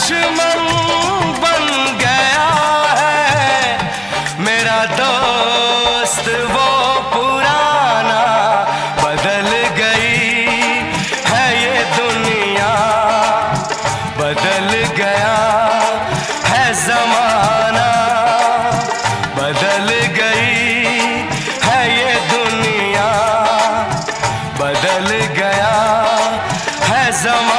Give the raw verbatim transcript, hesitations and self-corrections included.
दुश्मन बन गया है मेरा दोस्त वो पुराना। बदल गई है ये दुनिया, बदल गया है ज़माना, बदल गई है ये दुनिया, बदल गया है ज़माना।